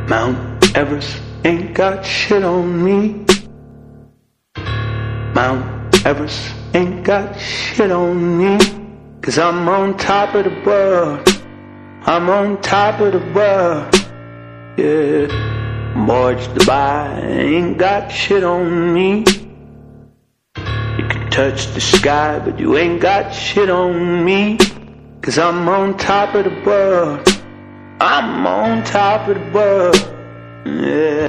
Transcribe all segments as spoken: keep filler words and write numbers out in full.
Mount Everest ain't got shit on me. Mount Everest ain't got shit on me. Cause I'm on top of the world. I'm on top of the world. Yeah. Burj Dubai ain't got shit on me. You can touch the sky, but you ain't got shit on me. Cause I'm on top of the world. I'm on top of the world. Yeah.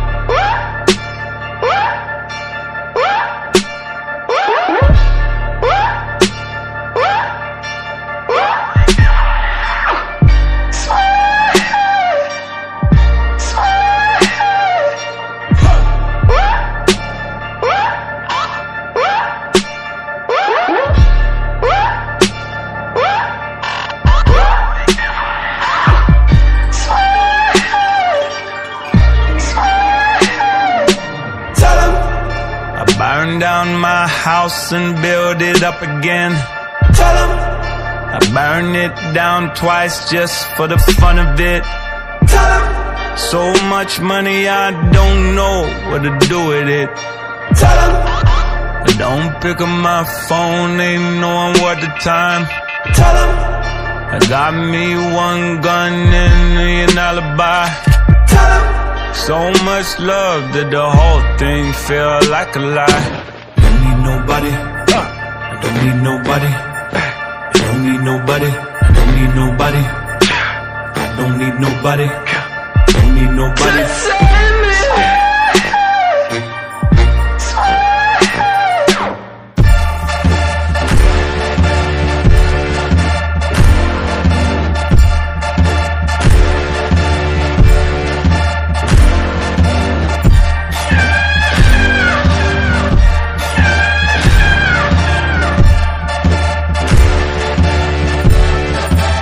Burn down my house and build it up again. Tell 'em I burn it down twice just for the fun of it. Tell 'em so much money I don't know what to do with it. Tell 'em I don't pick up my phone, ain't knowing what the time. Tell 'em I got me one gun and an alibi. Tell 'em so much love that the whole thing feel like a lie. I don't need nobody. I don't need nobody. I don't need nobody. I don't need nobody. I don't need nobody. I don't need nobody.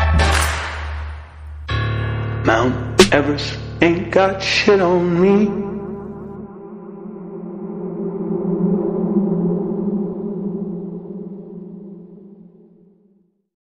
Mount Everest ain't got shit on me.